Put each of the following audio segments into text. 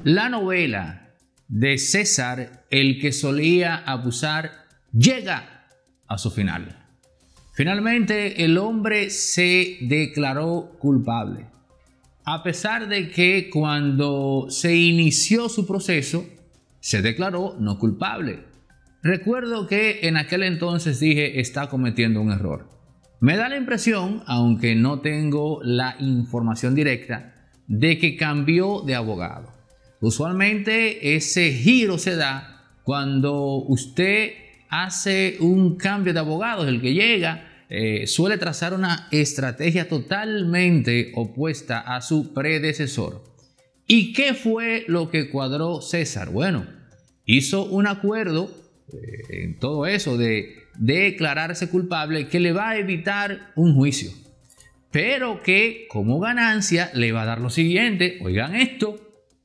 La novela de César, el que solía abusar, llega a su final. Finalmente, el hombre se declaró culpable, a pesar de que cuando se inició su proceso, se declaró no culpable. Recuerdo que en aquel entonces dije, está cometiendo un error. Me da la impresión, aunque no tengo la información directa, de que cambió de abogado. Usualmente ese giro se da cuando usted hace un cambio de abogado. El que llega suele trazar una estrategia totalmente opuesta a su predecesor. ¿Y qué fue lo que cuadró César? Bueno, hizo un acuerdo en todo eso de declararse culpable que le va a evitar un juicio, pero que como ganancia le va a dar lo siguiente. Oigan esto: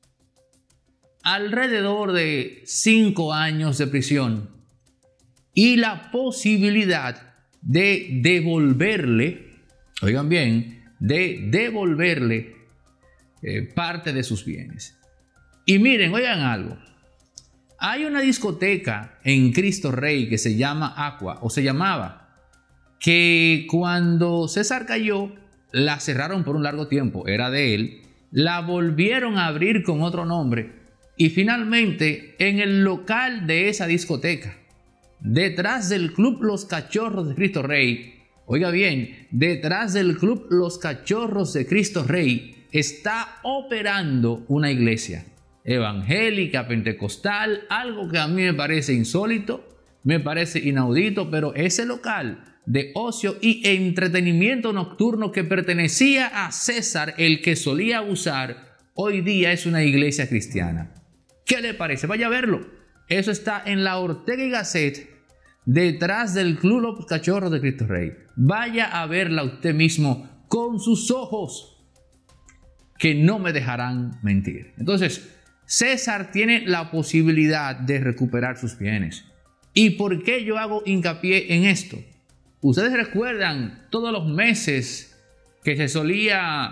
alrededor de 5 años de prisión y la posibilidad de devolverle, oigan bien, de devolverle parte de sus bienes. Y miren, oigan algo. Hay una discoteca en Cristo Rey que se llama Aqua, o se llamaba, que cuando César cayó, la cerraron por un largo tiempo, era de él, la volvieron a abrir con otro nombre, y finalmente en el local de esa discoteca, detrás del Club Los Cachorros de Cristo Rey, oiga bien, detrás del Club Los Cachorros de Cristo Rey, está operando una iglesia evangélica, pentecostal, algo que a mí me parece insólito, me parece inaudito, pero ese local de ocio y entretenimiento nocturno que pertenecía a César, el que solía abusar, hoy día es una iglesia cristiana. ¿Qué le parece? Vaya a verlo. Eso está en la Ortega y Gasset, detrás del Club Los Cachorros de Cristo Rey. Vaya a verla usted mismo con sus ojos, que no me dejarán mentir. Entonces, César tiene la posibilidad de recuperar sus bienes. ¿Y por qué yo hago hincapié en esto? Ustedes recuerdan todos los meses que se solía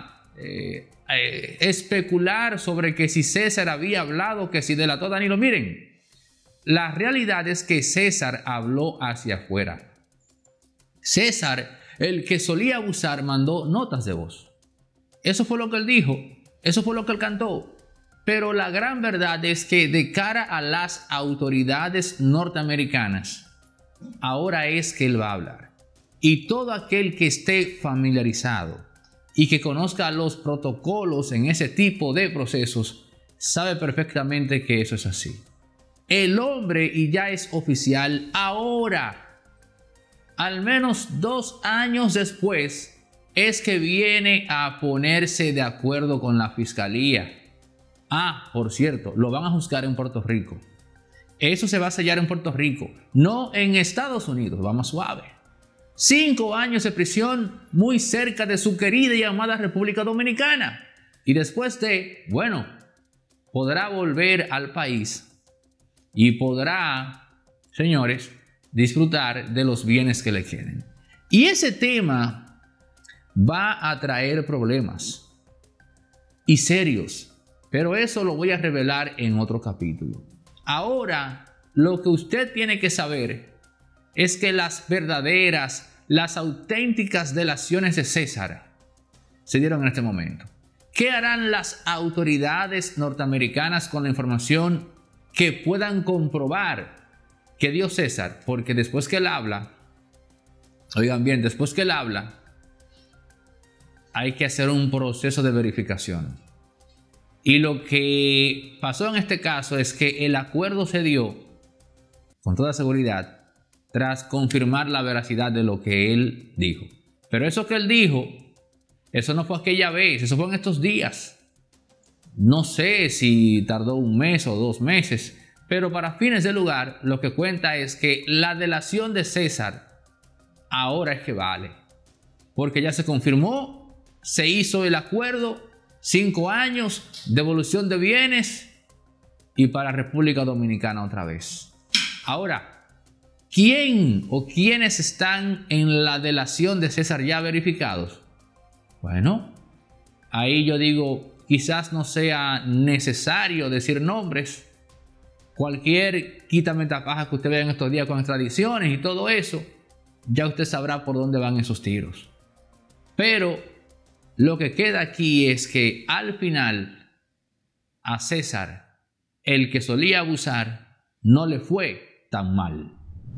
especular sobre que si César había hablado, que si delató a Danilo. Miren, la realidad es que César habló hacia afuera. César, el que solía abusar, mandó notas de voz. Eso fue lo que él dijo, eso fue lo que él cantó. Pero la gran verdad es que de cara a las autoridades norteamericanas, ahora es que él va a hablar. Y todo aquel que esté familiarizado y que conozca los protocolos en ese tipo de procesos, sabe perfectamente que eso es así. El hombre, y ya es oficial, ahora, al menos 2 años después, es que viene a ponerse de acuerdo con la fiscalía. Ah, por cierto, lo van a juzgar en Puerto Rico. Eso se va a sellar en Puerto Rico, no en Estados Unidos. Vamos suave. 5 años de prisión muy cerca de su querida y amada República Dominicana. Y después bueno, podrá volver al país y podrá, señores, disfrutar de los bienes que le queden. Y ese tema va a traer problemas y serios. Pero eso lo voy a revelar en otro capítulo. Ahora, lo que usted tiene que saber es que las verdaderas, las auténticas delaciones de César se dieron en este momento. ¿Qué harán las autoridades norteamericanas con la información que puedan comprobar que dio César? Porque después que él habla, oigan bien, después que él habla, hay que hacer un proceso de verificación. Y lo que pasó en este caso es que el acuerdo se dio con toda seguridad tras confirmar la veracidad de lo que él dijo. Pero eso que él dijo, eso no fue aquella vez, eso fue en estos días. No sé si tardó 1 mes o 2 meses, pero para fines del lugar lo que cuenta es que la delación de César ahora es que vale. Porque ya se confirmó, se hizo el acuerdo. 5 años, devolución de bienes y para República Dominicana otra vez. Ahora, ¿quién o quiénes están en la delación de César ya verificados? Bueno, ahí yo digo, quizás no sea necesario decir nombres. Cualquier quitametapaja que usted vea en estos días con extradiciones y todo eso, ya usted sabrá por dónde van esos tiros. Pero lo que queda aquí es que al final a César, el que solía abusar, no le fue tan mal.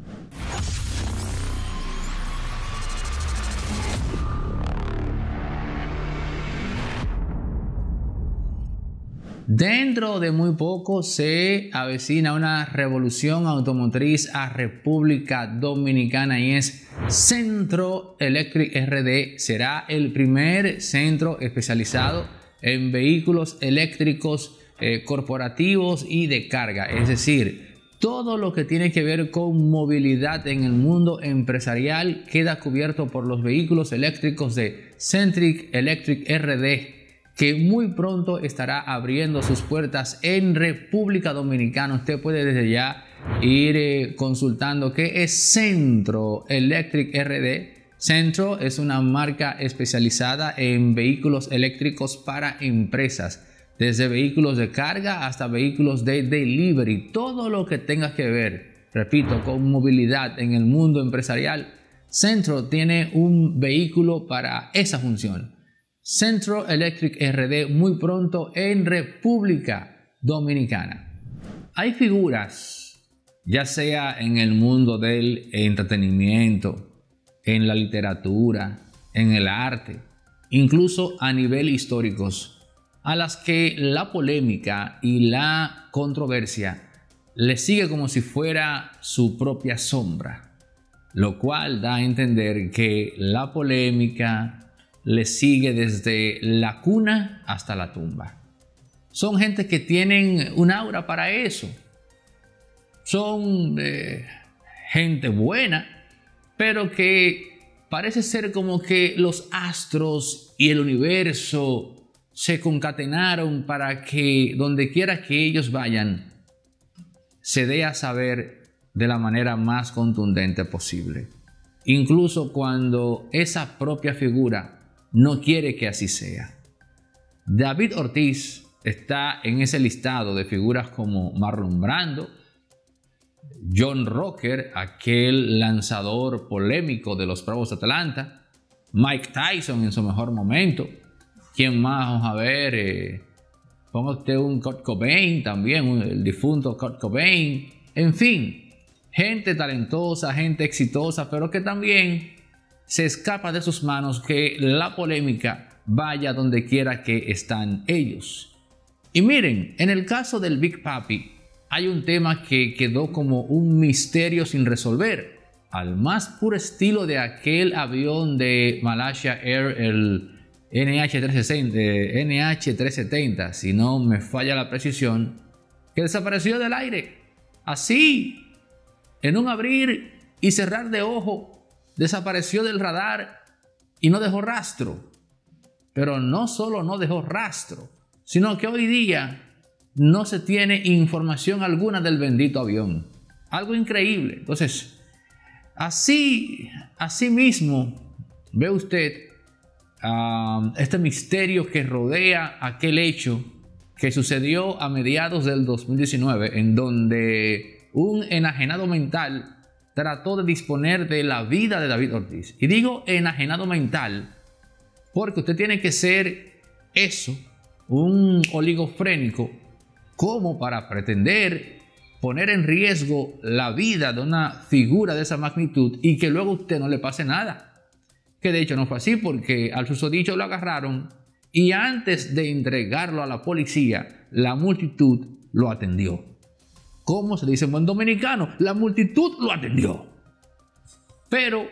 Dentro de muy poco se avecina una revolución automotriz a República Dominicana y es Centro Electric RD. Será el primer centro especializado en vehículos eléctricos corporativos y de carga. Es decir, todo lo que tiene que ver con movilidad en el mundo empresarial queda cubierto por los vehículos eléctricos de Centric Electric RD, que muy pronto estará abriendo sus puertas en República Dominicana. Usted puede desde ya ir consultando qué es Centro Electric RD. Centro es una marca especializada en vehículos eléctricos para empresas, desde vehículos de carga hasta vehículos de delivery. Todo lo que tenga que ver, repito, con movilidad en el mundo empresarial, Centro tiene un vehículo para esa función. Centro Electric RD muy pronto en República Dominicana. Hay figuras, ya sea en el mundo del entretenimiento, en la literatura, en el arte, incluso a nivel históricos, a las que la polémica y la controversia le sigue como si fuera su propia sombra, lo cual da a entender que la polémica le sigue desde la cuna hasta la tumba. Son gente que tienen un aura para eso. Son gente buena, pero que parece ser como que los astros y el universo se concatenaron para que donde quiera que ellos vayan, se dé a saber de la manera más contundente posible. Incluso cuando esa propia figura no quiere que así sea. David Ortiz está en ese listado de figuras como Marlon Brando, John Rocker, aquel lanzador polémico de los Bravos de Atlanta, Mike Tyson en su mejor momento. ¿Quién más? Vamos a ver. Ponga usted un Kurt Cobain también, el difunto Kurt Cobain. En fin, gente talentosa, gente exitosa, pero que también se escapa de sus manos que la polémica vaya donde quiera que están ellos. Y miren, en el caso del Big Papi hay un tema que quedó como un misterio sin resolver, al más puro estilo de aquel avión de Malaysia Air, el NH370, si no me falla la precisión, que desapareció del aire, así, en un abrir y cerrar de ojo. Desapareció del radar y no dejó rastro. Pero no solo no dejó rastro, sino que hoy día no se tiene información alguna del bendito avión. Algo increíble. Entonces, así mismo ve usted este misterio que rodea aquel hecho que sucedió a mediados del 2019, en donde un enajenado mental trató de disponer de la vida de David Ortiz. Y digo enajenado mental porque usted tiene que ser eso, un oligofrénico, como para pretender poner en riesgo la vida de una figura de esa magnitud y que luego a usted no le pase nada. Que de hecho no fue así, porque al susodicho lo agarraron y antes de entregarlo a la policía, la multitud lo atendió. ¿Cómo se dice en buen dominicano? La multitud lo atendió. Pero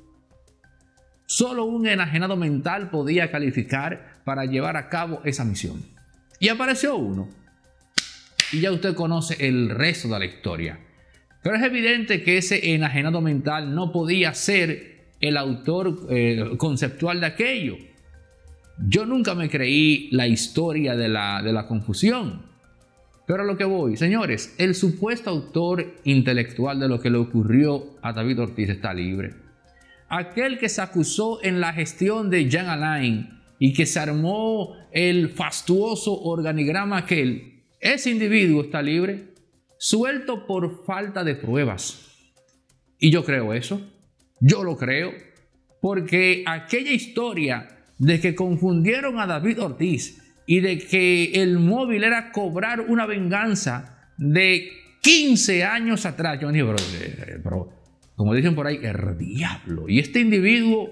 solo un enajenado mental podía calificar para llevar a cabo esa misión. Y apareció uno. Y ya usted conoce el resto de la historia. Pero es evidente que ese enajenado mental no podía ser el autor conceptual de aquello. Yo nunca me creí la historia de la confusión. Pero a lo que voy, señores, el supuesto autor intelectual de lo que le ocurrió a David Ortiz está libre. Aquel que se acusó en la gestión de Jean Alain y que se armó el fastuoso organigrama aquel, ese individuo está libre, suelto por falta de pruebas. Y yo creo eso, yo lo creo, porque aquella historia de que confundieron a David Ortiz y de que el móvil era cobrar una venganza de 15 años atrás, yo dije, pero como dicen por ahí, el diablo. Y este individuo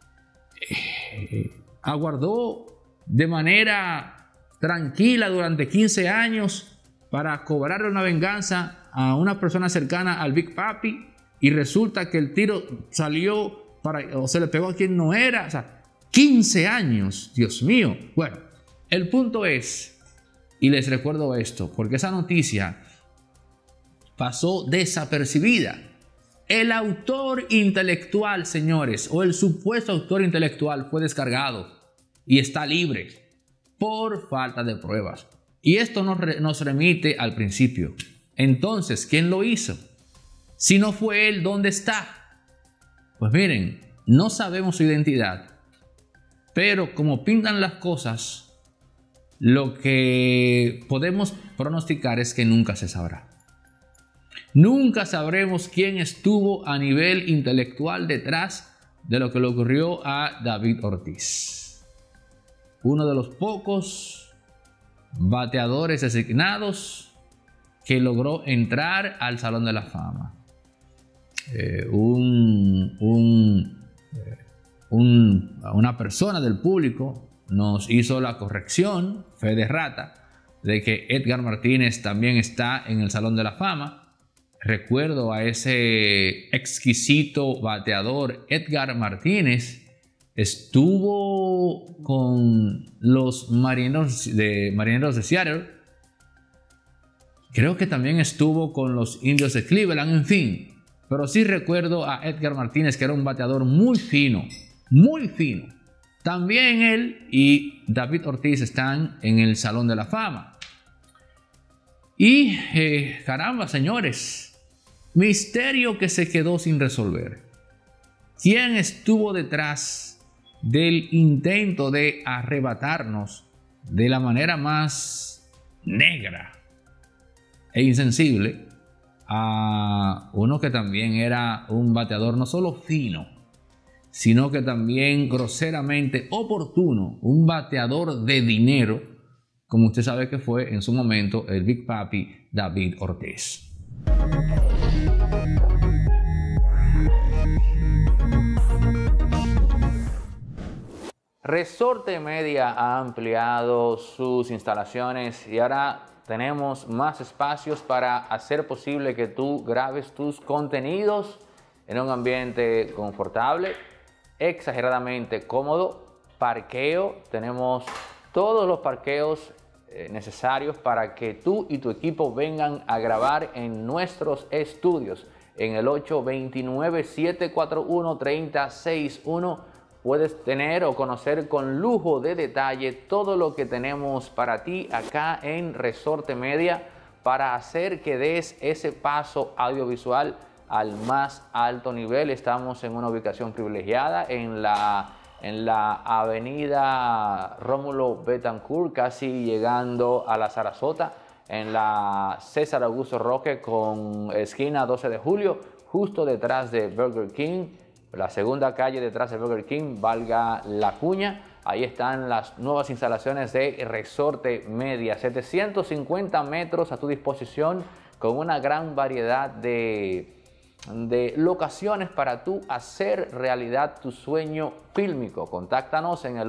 aguardó de manera tranquila durante 15 años para cobrarle una venganza a una persona cercana al Big Papi, y resulta que el tiro salió o se le pegó a quien no era. O sea, 15 años, Dios mío. Bueno, el punto es, y les recuerdo esto, porque esa noticia pasó desapercibida. El autor intelectual, señores, o el supuesto autor intelectual fue descargado y está libre por falta de pruebas. Y esto nos remite al principio. Entonces, ¿quién lo hizo? Si no fue él, ¿dónde está? Pues miren, no sabemos su identidad, pero como pintan las cosas, lo que podemos pronosticar es que nunca se sabrá. Nunca sabremos quién estuvo a nivel intelectual detrás de lo que le ocurrió a David Ortiz. Uno de los pocos bateadores designados que logró entrar al Salón de la Fama. Una persona del público nos hizo la corrección, fe de rata, de que Edgar Martínez también está en el Salón de la Fama. Recuerdo a ese exquisito bateador. Edgar Martínez estuvo con los marineros de Seattle. Creo que también estuvo con los Indios de Cleveland, en fin. Pero sí recuerdo a Edgar Martínez, que era un bateador muy fino, muy fino. También él y David Ortiz están en el Salón de la Fama. Y caramba, señores, misterio que se quedó sin resolver. ¿Quién estuvo detrás del intento de arrebatarnos de la manera más negra e insensible a uno que también era un bateador no solo fino, sino que también groseramente oportuno, un bateador de dinero, como usted sabe que fue en su momento el Big Papi David Ortiz? Resorte Media ha ampliado sus instalaciones y ahora tenemos más espacios para hacer posible que tú grabes tus contenidos en un ambiente confortable, exageradamente cómodo, parqueo. Tenemos todos los parqueos necesarios para que tú y tu equipo vengan a grabar en nuestros estudios. En el 829-741-3061 puedes tener o conocer con lujo de detalle todo lo que tenemos para ti acá en Resorte Media para hacer que des ese paso audiovisual al más alto nivel. Estamos en una ubicación privilegiada en la avenida Rómulo Betancourt, casi llegando a la Sarasota, en la César Augusto Roque con esquina 12 de julio, justo detrás de Burger King. La segunda calle detrás de Burger King, valga la cuña. Ahí están las nuevas instalaciones de Resorte Media. 750 metros a tu disposición con una gran variedad de locaciones para tú hacer realidad tu sueño fílmico. Contáctanos en el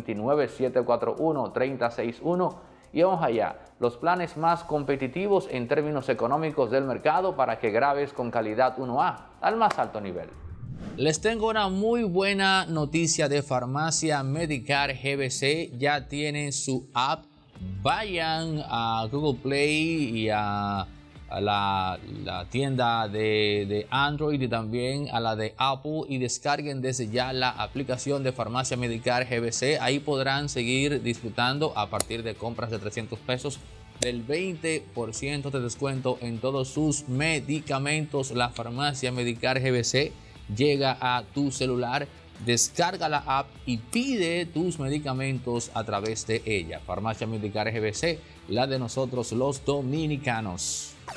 829-741-3061 y vamos allá. Los planes más competitivos en términos económicos del mercado para que grabes con calidad 1A al más alto nivel. Les tengo una muy buena noticia de Farmacia Medicare GBC. Ya tienen su app. Vayan a Google Play y a la tienda de Android y también a la de Apple y descarguen desde ya la aplicación de Farmacia Medicare GBC. Ahí podrán seguir disfrutando a partir de compras de 300 pesos del 20% de descuento en todos sus medicamentos. La Farmacia Medicare GBC llega a tu celular descarga la app y pide tus medicamentos a través de ella. Farmacia Medicar GBC, la de nosotros los dominicanos.